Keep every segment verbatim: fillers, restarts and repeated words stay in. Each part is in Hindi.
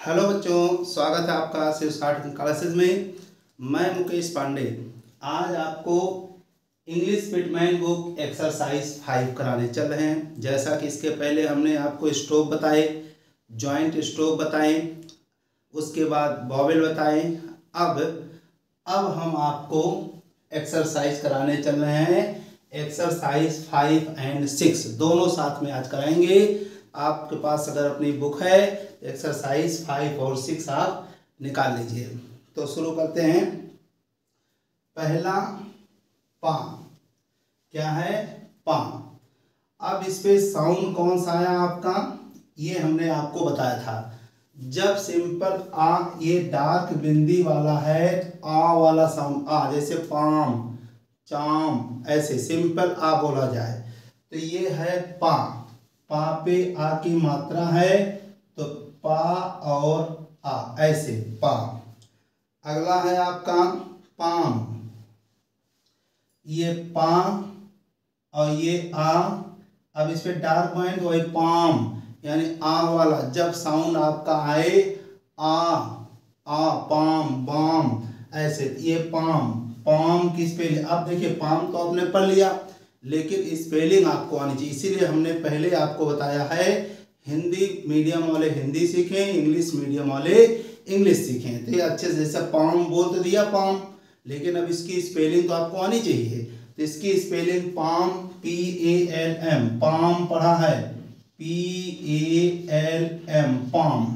हेलो बच्चों, स्वागत है आपका शिव स्टार्ट क्लासेस में। मैं मुकेश पांडे आज आपको English Pitman book exercise five कराने चल रहे हैं। जैसा कि इसके पहले हमने आपको स्ट्रोक बताए, जॉइंट स्ट्रोक बताए, उसके बाद वॉवेल बताए। अब अब हम आपको एक्सरसाइज कराने चल रहे हैं। एक्सरसाइज फाइव एंड सिक्स दोनों साथ में आज कराएंगे। आपके पास अगर अपनी बुक है एक्सरसाइज फाइव और सिक्स आप निकाल लीजिए। तो शुरू करते हैं। पहला पा, क्या है? पा। अब इस पे साउंड कौन सा आया आपका, ये हमने आपको बताया था। जब सिंपल आ, ये डार्क बिंदी वाला है, आ वाला साउंड आ, जैसे पाम, चाम, ऐसे सिंपल आ बोला जाए तो ये है पा। पा पे आ की मात्रा है तो पा और आ, ऐसे पा। अगला है आपका पाम, ये पा और ये आ। अब इस पे डार्क पॉइंट वही पाम, यानी आ वाला। जब साउंड आपका आए आ, आ, पाम, बाम, ऐसे ये पाम। पाम की स्पेलिंग अब देखिए, पाम तो आपने पढ़ लिया लेकिन स्पेलिंग आपको आनी चाहिए, इसीलिए हमने पहले आपको बताया है हिंदी मीडियम वाले हिंदी सीखें, इंग्लिश मीडियम वाले इंग्लिश सीखें। तो ये अच्छे से, जैसे पाम बोल तो दिया पाम, लेकिन अब इसकी स्पेलिंग तो आपको आनी चाहिए। तो इसकी spelling palm, P A L M, palm पढ़ा है, P A L M, palm.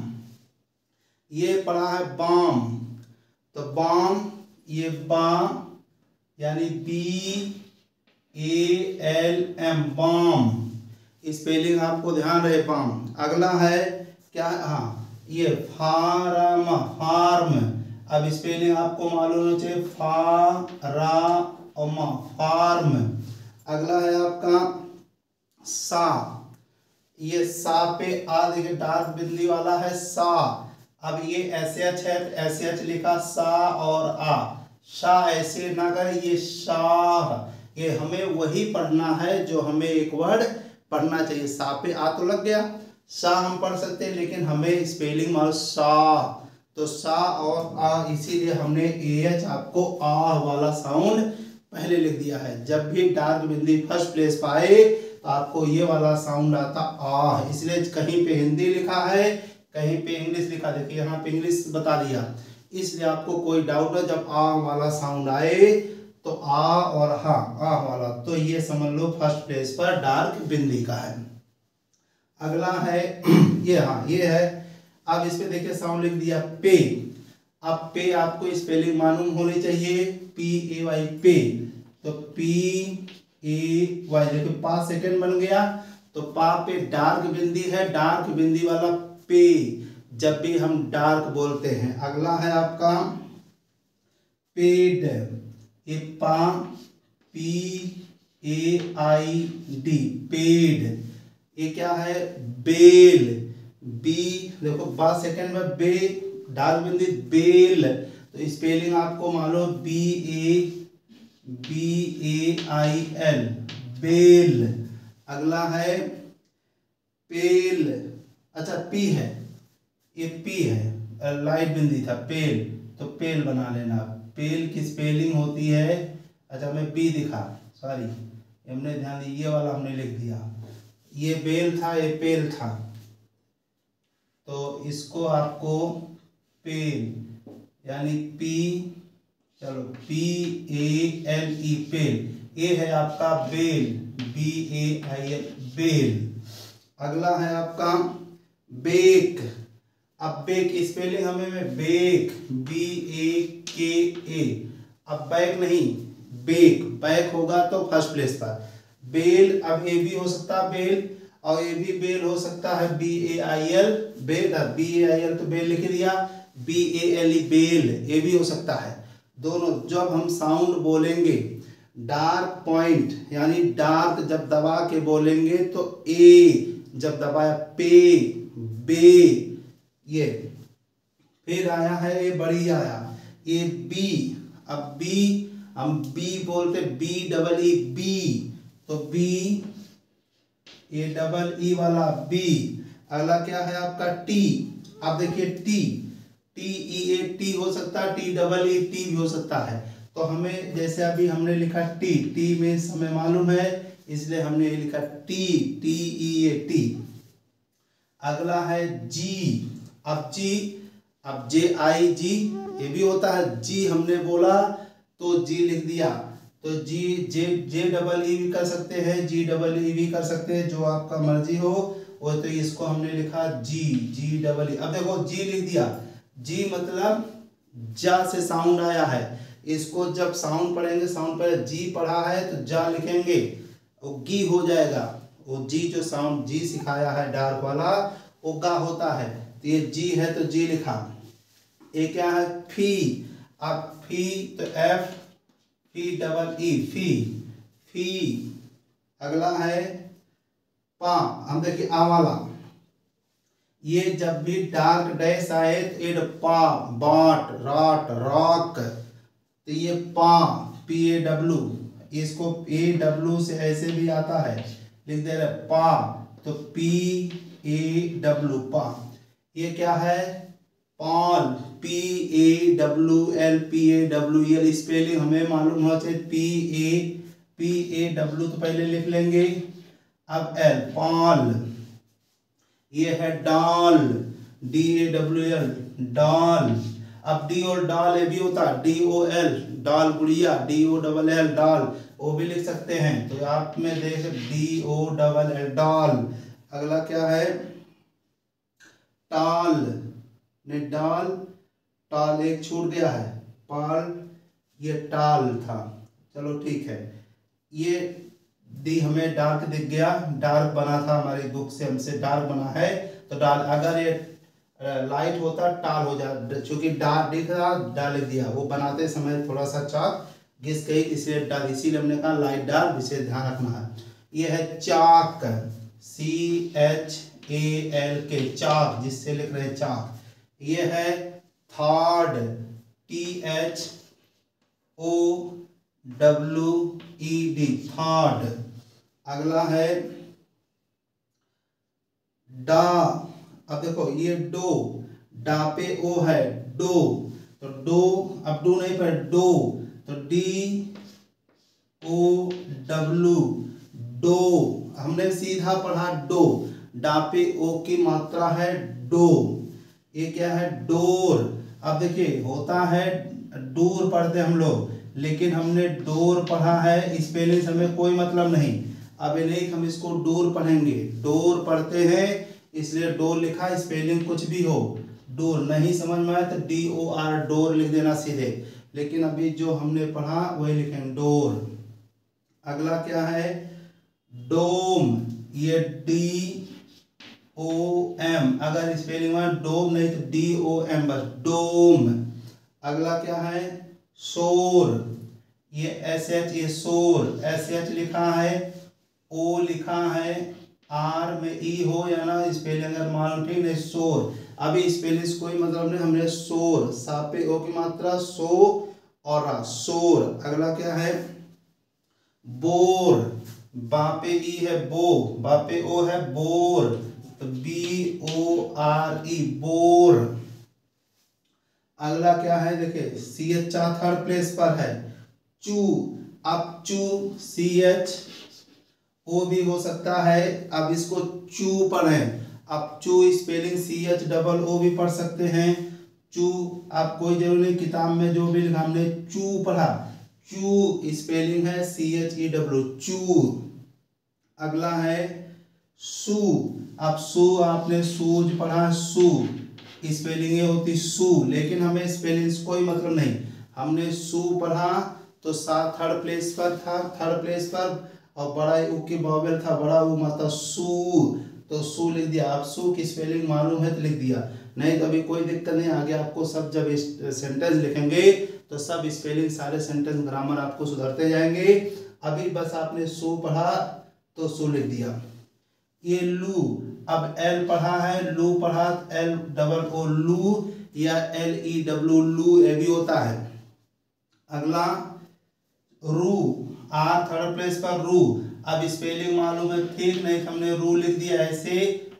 ये पढ़ा है बाम, तो बाम, ये बा यानी B A L M, balm. Spelling आपको ध्यान रहे, बाम। अगला है क्या? हाँ, ये फार्म, फार्म। अब स्पेलिंग आपको मालूम होना चाहिए, फा रा और मा, फार्म। अगला है आपका सा, ये सा पे आ, देखिए डार्क बिंदी वाला है सा। अब ये ऐसे एच है, ऐसे एच लिखा सा और आ, शा ऐसे ना करें, ये शाह। ये हमें वही पढ़ना है जो हमें एक वर्ड पढ़ना चाहिए। सा पे आ तो लग गया, सा हम पढ़ सकते हैं, लेकिन हमें स्पेलिंग मालूम सा। तो सा और आ, इसीलिए हमने ए एच आपको आ वाला साउंड पहले लिख दिया है। जब भी डार्क बिंदी फर्स्ट प्लेस पाए तो आपको ये वाला साउंड आता आ, इसलिए कहीं पे हिंदी लिखा है, कहीं पे इंग्लिश लिखा। देखिए यहाँ पे इंग्लिश बता दिया, इसलिए आपको कोई डाउट है, जब आ वाला साउंड आए तो आ और हा, आ वाला, तो ये समझ लो फर्स्ट प्लेस पर डार्क बिंदी का है। अगला है ये, हाँ ये है। अब इस पे देखिए साउंड लिख दिया पे। अब पे आपको स्पेलिंग मालूम होनी चाहिए, पी ए वाई, पे। तो पी ए वाई, देखिए पा सेकंड बन गया, तो पा पे डार्क बिंदी है, डार्क बिंदी वाला पे जब भी हम डार्क बोलते हैं। अगला है आपका पेड, ये पा P A I D, paid. ये क्या है? बेल, बी, देखो बा सेकंड में बे, डार्क बिंदी बेल, तो स्पेलिंग आपको मालूम, B A B A I L, bail. अगला है पेल, अच्छा पी है, ये पी है, लाइट बिंदी था, पेल, तो पेल बना लेना। पेल की स्पेलिंग होती है, अच्छा मैं बी दिखा, सॉरी हमने ध्यान दी, ये वाला हमने लिख दिया। ये बेल था, ये पेल था, तो इसको आपको पेल यानी पी, चलो पी ए एल ई, पेल। ये है आपका bail, B A I L, bail. अगला है आपका बेक। अब बेक स्पेलिंग हमें में बेक, बी ए के ए। अब बैक नहीं, बेक, बैक होगा तो फर्स्ट प्लेस पर। बेल, अब ए भी हो सकता है बेल, और ये भी बेल हो सकता है, B A I L, bail, B A I L तो बेल लिख दिया, B A L E, bale, ये भी हो सकता है। दोनों जब हम साउंड बोलेंगे डार्क पॉइंट यानी डार्क जब दबा के बोलेंगे तो ए, जब दबाया पे, बे, ये। फिर आया है ये बड़ी आया, ये बी। अब बी हम बी बोलते, बी डबल ई, बी, तो बी, ये डबल ई वाला बी। अगला क्या है आपका टी। आप देखिए tea, T E A tea हो सकता है, टी डबल ई टी भी हो सकता है। तो हमें जैसे अभी हमने लिखा टी, टी में हमें मालूम है इसलिए हमने ये लिखा tea, T E A tea. अगला है जी। अब जी, अब जे आई जी ये भी होता है, जी हमने बोला तो जी लिख दिया। तो जी जे जे डबल ई भी कर सकते हैं, जी डबल ई भी कर सकते हैं, जो आपका मर्जी हो वो। तो इसको हमने लिखा जी, जी डबल ई। अब देखो जी लिख दिया, जी मतलब जा से साउंड आया है, इसको जब साउंड पढ़ेंगे, साउंड पढ़े जी पढ़ा है तो जा लिखेंगे, वो गी हो जाएगा। वो जी जो साउंड जी सिखाया है डार्क वाला वो गा होता है। तो ये जी है तो जी लिखा। ये क्या है फी। अब फी तो एफ फी डबल ई फी, फी। अगला है पा। हम देखिए आ वाला, ये जब भी डार्क डैश आए तो एड पा, बाट, राट, रॉक। तो ये पा, पी ए डब्ल्यू, इसको ए डब्ल्यू से ऐसे भी आता है, लिख दे रहे पा, तो पी ए डब्ल्यू पा। ये क्या है pawl, P A W L, P A W L. Spelling हमें मालूम होना चाहिए, P A P A W तो पहले लिख लेंगे। अब एल पॉल। ये है dawl, D A W L dawl. अब डी और डॉल ये भी होता है, डी ओ एल डॉल गुड़िया, D O double L doll, वो भी लिख सकते हैं। तो आप में देख D O double L doll. अगला क्या है टाल, ने डाल, टाल एक छूट गया है, पाल, ये टाल था। चलो ठीक है, ये डी हमें डार्क दिख गया, डार्क बना था हमारी बुक से, हमसे डार्क बना है तो डाल। अगर ये लाइट होता टाल हो जाता, चूंकि डार्क दिख रहा डाल लिख दिया, वो बनाते समय थोड़ा सा चाक घिस गई इसलिए डाल, इसीलिए हमने कहा लाइट डार्क, विशेष ध्यान रखना है। ये है चाक, सी एच ए एल के, चाक जिससे लिख रहे चाक। ये है third, T H O W E D third. अगला है डा। अब देखो ये डो, डा पे ओ है डो, तो डो, अब डो नहीं पर डो, तो डी ओ डब्ल्यू डो। हमने सीधा पढ़ा डो, डा पे ओ की मात्रा है डो। ये क्या है डोर। अब देखिए होता है दूर पढ़ते हम लोग, लेकिन हमने डोर पढ़ा है, स्पेलिंग से हमें कोई मतलब नहीं। अब नहीं हम इसको डोर पढ़ेंगे, डोर पढ़ते हैं इसलिए डोर लिखा, स्पेलिंग कुछ भी हो। डोर नहीं समझ में आया तो डी ओ आर डोर लिख देना सीधे, लेकिन अभी जो हमने पढ़ा वही लिखेंगे डोर। अगला क्या है डोम, ये डी ओ एम, अगर स्पेलिंग में डोम नहीं तो डी ओ एम बस डोम। अगला क्या है शोर, ये एस एच, ये शोर एस एच लिखा है, ओ लिखा है, आर में ई हो या ना स्पेलिंग अगर मालूम ठीक नहीं शोर। अभी स्पेलिंग कोई मतलब नहीं, हमने शोर, सा पे ओ की मात्रा सो और रा शोर। अगला क्या है बोर, बापे ई है बो, बापे ओ है बोर, तो B O R E bore. अगला क्या है देखिए सी एच थर्ड प्लेस पर है चू। अब चू सी एच ओ भी हो सकता है, अब इसको चू पढ़ें। अब chew spelling C H double O भी पढ़ सकते हैं चू। अब कोई जरूरी नहीं, किताब में जो भी लिखा हमने चू पढ़ा, चू स्पेलिंग है सी एच ई डब्ल्यू चू। अगला है सू। अब सू आपने सूज पढ़ा, सू स्पेलिंग ये होती सू, लेकिन हमें स्पेलिंग कोई मतलब नहीं। हमने सू पढ़ा तो सा थर्ड प्लेस पर था, थर्ड प्लेस पर, और बड़ा ऊ की बॉवेल था, बड़ा ऊ मतलब सू, तो सू लिख दिया। अब सू की स्पेलिंग मालूम है तो लिख दिया, नहीं तो अभी कोई दिक्कत नहीं। आगे आपको सब जब सेंटेंस लिखेंगे तो सब स्पेलिंग सारे सेंटेंस ग्रामर आपको सुधरते जाएंगे। अभी बस आपने सू पढ़ा तो सू लिख दिया। ये लू, अब एल पढ़ा है, लू पढ़ा, एल डबल ओ लू या एल ई डब्ल्यू लू ये भी होता है। अगला रू, आर थर्ड प्लेस पर रू। अब स्पेलिंग मालूम है ठीक नहीं, हमने रू लिख दिया ऐसे,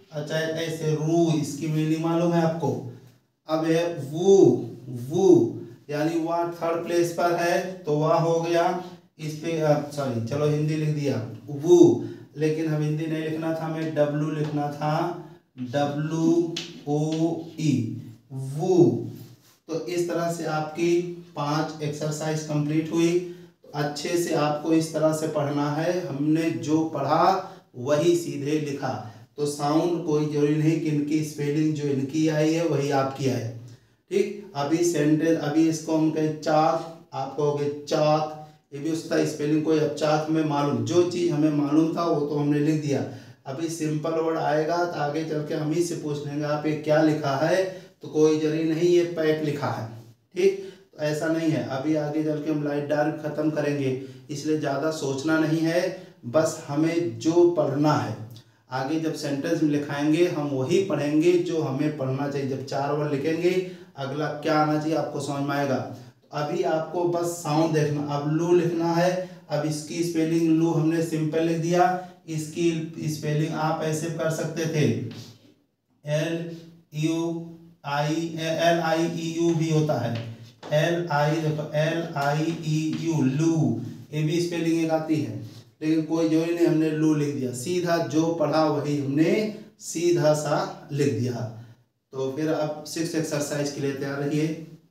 अच्छा ऐसे रू, इसकी मीनिंग मालूम है आपको। अब है वू, वू यानी वह थर्ड प्लेस पर है तो वह हो गया इस पे, सॉरी चलो हिंदी लिख दिया वू, लेकिन हम हिंदी नहीं लिखना था, हमें डब्लू लिखना था, डब्लू ओ ई, वू। तो इस तरह से आपकी पांच एक्सरसाइज कंप्लीट हुई। तो अच्छे से आपको इस तरह से पढ़ना है, हमने जो पढ़ा वही सीधे लिखा। तो साउंड कोई जरूरी नहीं कि इनकी स्पेलिंग जो इनकी आई है वही आपकी आए। ठीक, अभी सेंटेंस, अभी इसको हम कहें चाक, आप कहोगे चाक, ये भी उसका स्पेलिंग कोई, अब चाक में मालूम, जो चीज़ हमें मालूम था वो तो हमने लिख दिया। अभी सिंपल वर्ड आएगा तो आगे चल के हम ही से पूछ लेंगे आप ये क्या लिखा है, तो कोई जरूरी नहीं ये पैक लिखा है। ठीक, तो ऐसा नहीं है, अभी आगे चल के हम लाइट डार्क खत्म करेंगे, इसलिए ज़्यादा सोचना नहीं है, बस हमें जो पढ़ना है आगे जब सेंटेंस में लिखाएंगे हम वही पढ़ेंगे जो हमें पढ़ना चाहिए। जब चार वर्ड लिखेंगे अगला क्या आना चाहिए आपको समझ में आएगा। तो अभी आपको बस साउंड देखना, अब लू लिखना है। अब इसकी स्पेलिंग लू हमने सिंपल लिख दिया, इसकी स्पेलिंग आप ऐसे कर सकते थे, L U I, L I E U भी होता है, एल आई, देखो एल आई ई यू, लू, ये भी स्पेलिंग एक आती है, लेकिन कोई जरूरी नहीं, हमने लू लिख दिया, सीधा जो पढ़ा वही हमने सीधा सा लिख दिया। तो फिर अब सिक्स एक्सरसाइज के लिए तैयार रहिए।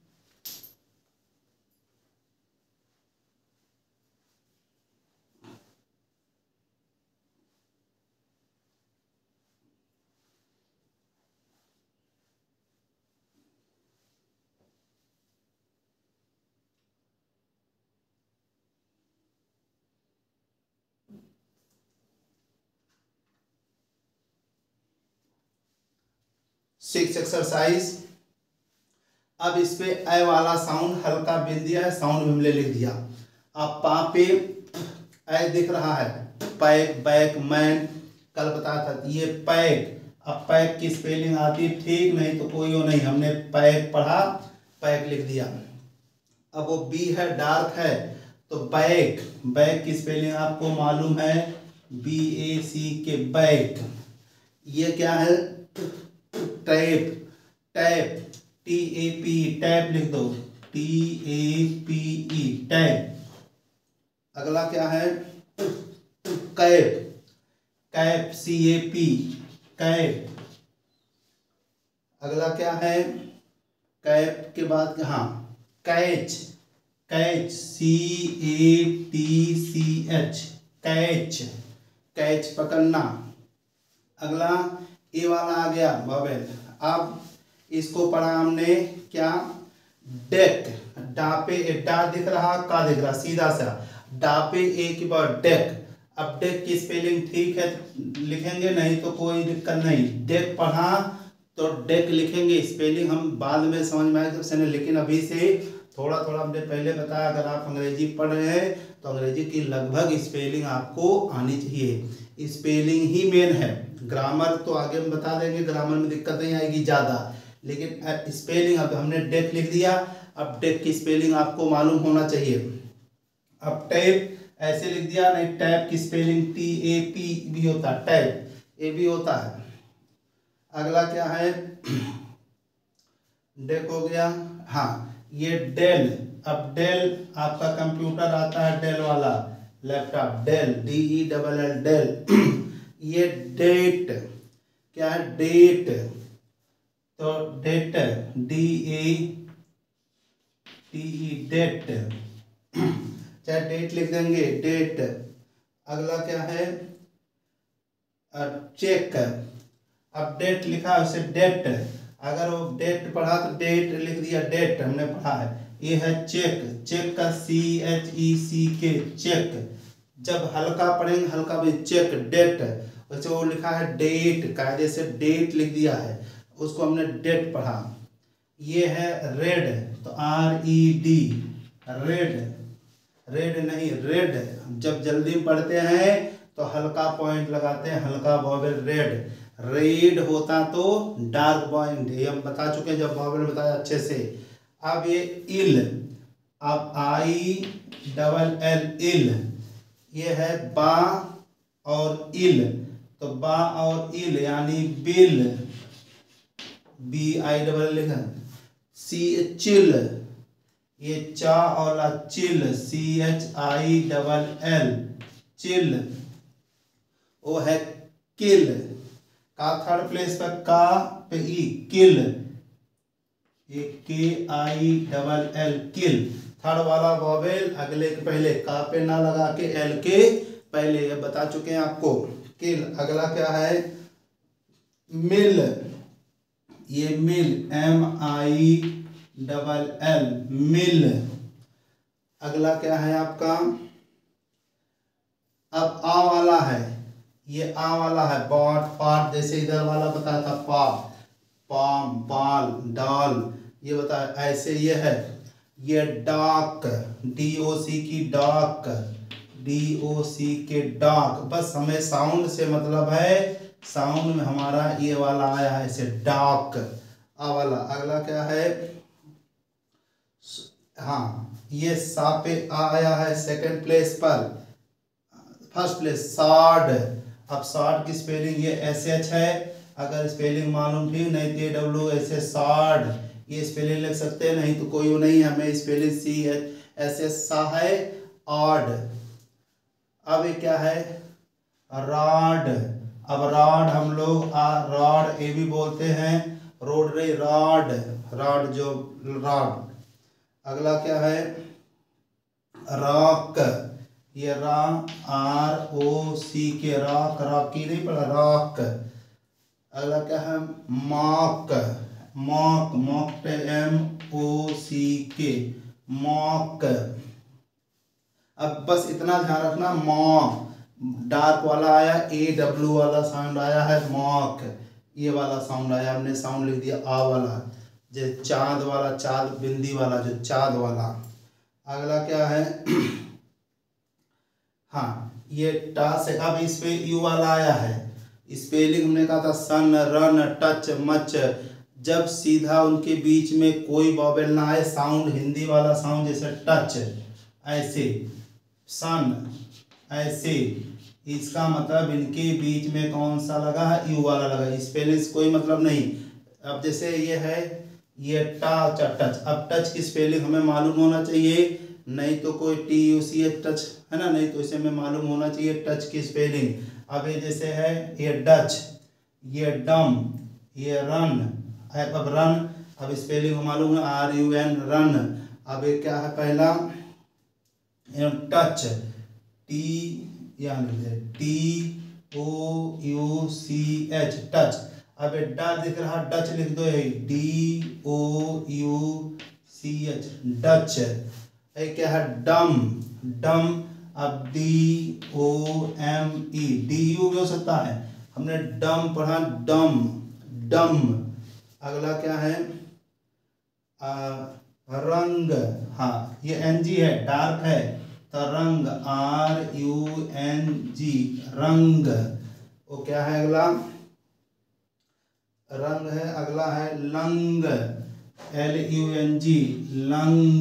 सिक्स एक्सरसाइज, अब इस पे ए वाला साउंड हल्का बिन दिया है, साउंड हमने लिख दिया। अब पा पे ए दिख रहा है, पैक, बैक, मैन, कल बताया था ये पैक। अब पैक की स्पेलिंग आती है ठीक, नहीं तो कोई वो नहीं, हमने पैक पढ़ा, पैक लिख दिया। अब वो बी है, डार्क है, तो बैक, बैक की स्पेलिंग आपको मालूम है, बी ए सी के, बैक। ये क्या है, tap, tap, T A P, tap लिख दो, T A P E, tap. अगला क्या है, cap, cap, C A P, cap. अगला क्या है, कैप के बाद हाँ catch, catch, C A T C H, catch, catch पकड़ना। अगला ए वाला आ गया, बबल। अब इसको पढ़ा हमने क्या, डेक, डापे, डा दिख रहा, का दिख रहा, सीधा सा डापे ए के बाद डेक। अब डेक की स्पेलिंग ठीक है लिखेंगे, नहीं तो कोई दिक्कत नहीं, डेक पढ़ा तो डेक लिखेंगे, स्पेलिंग हम बाद में समझ में आएगा, लेकिन अभी से थोड़ा थोड़ा हमने पहले बताया, अगर आप अंग्रेजी पढ़ रहे हैं तो अंग्रेजी की लगभग स्पेलिंग आपको आनी चाहिए, स्पेलिंग ही मेन है। ग्रामर तो आगे हम बता देंगे, ग्रामर में दिक्कत नहीं आएगी ज़्यादा, लेकिन स्पेलिंग, अब हमने डेक लिख दिया, अब डेक की स्पेलिंग आपको मालूम होना चाहिए। अब टैप ऐसे लिख दिया, नहीं टैप की स्पेलिंग टी ए पी भी होता है, टैप ए भी होता है। अगला क्या है, डेक हो गया, हाँ ये डेल। अब डेल आपका कंप्यूटर आता है, डेल वाला laptop, Dell, D E double L, Dell. ये डेट क्या है, डेट, तो date, D A T E, date, चाहे डेट लिख देंगे, डेट। अगला क्या है, चेक, अब डेट लिखा है उसे डेट, अगर वो डेट पढ़ा तो डेट लिख दिया, डेट हमने पढ़ा है। ये है चेक, चेक का सी एच ई सी के, चेक। जब हल्का पढ़ेंगे, हल्का भी चेक, डेट, वैसे वो लिखा है डेट, कायदे से डेट लिख दिया है, उसको हमने डेट पढ़ा। ये है रेड, तो R E D, red, red नहीं रेड, जब जल्दी पढ़ते हैं तो हल्का पॉइंट लगाते हैं, हल्का वॉवेल, रेड, रेड होता तो डार्क पॉइंट, ये हम बता चुके हैं जब वॉवेल बताया अच्छे से। अब ये इल, अब आई डबल एल, इल, ये है बा और इल, तो बा और इल यानी बिल, बी आई डबल लिखा। सी चिल, ये चा और ला chill, C H I double L, chill. वो है किल, का थर्ड प्लेस पर का पे ई, किल, ये K I double L, kill. Third वाला वॉवेल अगले के पहले, का पे ना लगा के एल के पहले, ये बता चुके हैं आपको, किल। अगला क्या है, मिल, ये mill, M I double L, mill. अगला क्या है आपका, अब आ वाला है, ये आ वाला है, बॉट पार्ट, जैसे इधर वाला बताया था पा, पाम, बाल, डाल, ये बताया ऐसे। ये है, ये डाक, डी ओ सी की डाक, डी ओ सी के डाक। बस हमें साउंड से मतलब है, साउंड में हमारा ये वाला आया है ऐसे, डाक, आ वाला। अगला क्या है, हाँ, ये सा पे आ आया है सेकंड प्लेस पर, फर्स्ट प्लेस साड। अब साड की स्पेलिंग ये एस एच है, अगर स्पेलिंग मालूम थी, नहीं तो डब्ल्यू ऐसे साड, ये स्पेलिंग लिख सकते हैं, नहीं तो कोई वो नहीं, हमें spelling C H S S सा है, ऑड। अब ये क्या है, रॉड। अब रॉड हम लोग आ रॉड ए भी बोलते हैं, रोड रे रॉड, रॉड जो रॉड। अगला क्या है, रॉक, ये रा आर ओ सी के, रॉक, रॉकी नहीं पड़ा, रॉक। अगला क्या है, mock, mock, mock M O C K, mock. अब बस इतना ध्यान रखना, मॉ डार्क वाला आया, ए डब्ल्यू वाला साउंड आया है, मॉक, ये वाला साउंड आया, हमने साउंड लिख दिया आ वाला, जो चाँद वाला, चाँद बिंदी वाला, जो चाँद वाला। अगला क्या है, हाँ, ये टा से, अब इस पे यू वाला आया है, स्पेलिंग हमने कहा था सन, रन, टच, मच। जब सीधा उनके बीच में कोई वॉवेल ना आए, साउंड हिंदी वाला साउंड, जैसे टच ऐसे, सन ऐसे, इसका मतलब इनके बीच में कौन सा लगा है, यू वाला लगा, स्पेलिंग कोई मतलब नहीं। अब जैसे ये है, ये टा टच, अब टच की स्पेलिंग हमें मालूम होना चाहिए, नहीं तो कोई T U C H touch है ना, नहीं तो इसे हमें मालूम होना चाहिए टच की स्पेलिंग। अब ये जैसे है, ये डच, ये डम, ये रन, अब रन, अब स्पेलिंग मालूम है, आर यू एन, रन। अब ये क्या है, पहला टच, टी यानी T O U C H, touch. अब ये ड दिख रहा, डच लिख दो, ये D O U C H, Dutch. ये क्या है, डम, डम, अब D O M E, D U भी हो सकता है, हमने डम पढ़ा, डम, डम। अगला क्या है, आ, रंग, हाँ, ये एन जी है, डार्क है, तो रंग, आर यू एन जी, रंग। वो क्या है, अगला रंग है। अगला है lung, L U N G, lung.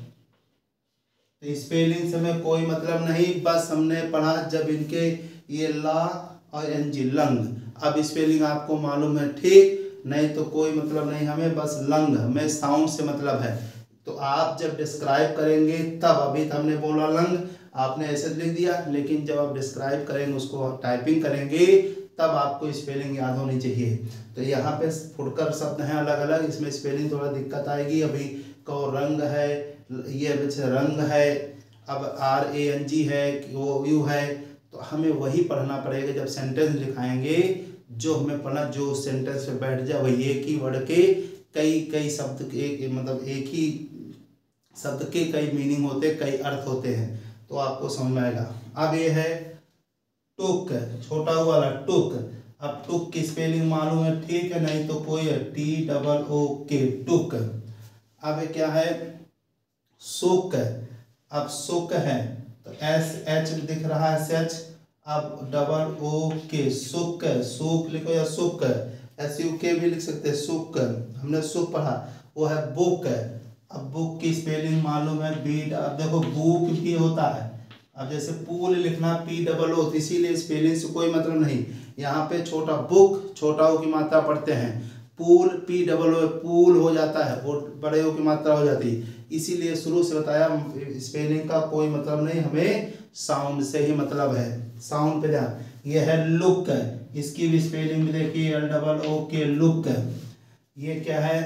तो स्पेलिंग से हमें कोई मतलब नहीं, बस हमने पढ़ा जब इनके ये ला और एन जी, लंग। अब स्पेलिंग आपको मालूम है, ठीक, नहीं तो कोई मतलब नहीं हमें, बस लंग, हमें साउंड से मतलब है। तो आप जब डिस्क्राइब करेंगे तब, अभी तो हमने बोला लंग, आपने ऐसे लिख दिया, लेकिन जब आप डिस्क्राइब करेंगे, उसको टाइपिंग करेंगे, तब आपको स्पेलिंग याद होनी चाहिए। तो यहाँ पे फुटकर शब्द हैं अलग अलग, इसमें स्पेलिंग थोड़ा दिक्कत आएगी। अभी को रंग है, ये रंग है, अब आर ए एन जी है, वो यू है, तो हमें वही पढ़ना पड़ेगा जब सेंटेंस लिखाएंगे, जो हमें पढ़ना, जो सेंटेंस पे बैठ जाए, वही एक ही वर्ड के कई कई शब्द एक, मतलब एक ही शब्द के कई मीनिंग होते, कई अर्थ होते हैं, तो आपको समझ में आएगा। अब ये है टुक, छोटा वाला टुक। अब टुक की स्पेलिंग मालूम है, ठीक है, नहीं तो कोई है, टी डबल ओ के, टुक। अब क्या है, सुक, अब सुक है, तो एस एच दिख रहा है, एच, अब डबल ओ के, सुक, सुक लिखो या सुक, एस यू के भी लिख सकते हैं, सुक, हमने सुक पढ़ा। वो है बुक, अब बुक की स्पेलिंग मालूम है, बी, अब देखो बुक भी होता है, अब जैसे पूल लिखना पी डबल ओ, इसीलिए स्पेलिंग से कोई मतलब नहीं, यहाँ पे छोटा बुक, छोटा ओ की मात्रा पढ़ते हैं। Pool, P double O, pool हो जाता है, वो बड़े ओ की मात्रा हो जाती है। इसीलिए शुरू से बताया स्पेलिंग का कोई मतलब नहीं, हमें साउंड से ही मतलब है। साउंड पे ध्यान। ये है लुक, इसकी भी स्पेलिंग भी देखिए, एल डबल ओ के लुक। ये क्या है?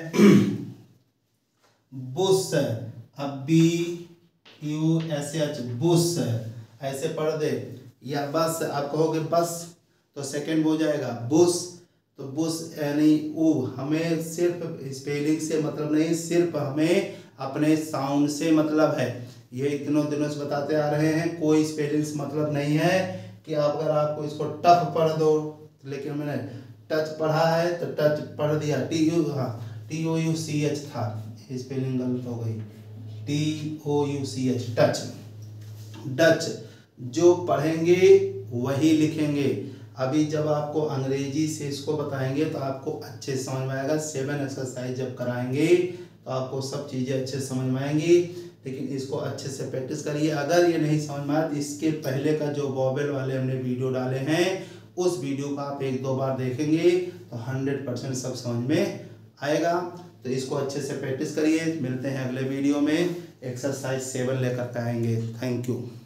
बुस, अब बी यू एस एच, बुस ऐसे पढ़ दे। या बस, आप कहोगे बस तो सेकंड हो जाएगा, बुस तो बुस यानी ऊ। हमें सिर्फ स्पेलिंग से मतलब नहीं, सिर्फ हमें अपने साउंड से मतलब है। ये इतनों दिनों से बताते आ रहे हैं, कोई स्पेलिंग से मतलब नहीं है कि आप अगर आपको इसको टफ पढ़ दो, लेकिन मैंने टच पढ़ा है तो टच पढ़ दिया, टी यू, हाँ T O U C H था, स्पेलिंग गलत हो गई, T O U C H, touch. Dutch जो पढ़ेंगे वही लिखेंगे। अभी जब आपको अंग्रेजी से इसको बताएंगे तो आपको अच्छे से समझ में आएगा। सेवन एक्सरसाइज जब कराएंगे तो आपको सब चीज़ें अच्छे से समझ में आएंगी, लेकिन इसको अच्छे से प्रैक्टिस करिए। अगर ये नहीं समझ में आया तो इसके पहले का जो वॉवेल वाले हमने वीडियो डाले हैं, उस वीडियो को आप एक दो बार देखेंगे तो हंड्रेड परसेंट सब समझ में आएगा। तो इसको अच्छे से प्रैक्टिस करिए। मिलते हैं अगले वीडियो में, एक्सरसाइज सेवन लेकर के आएंगे। Thank you.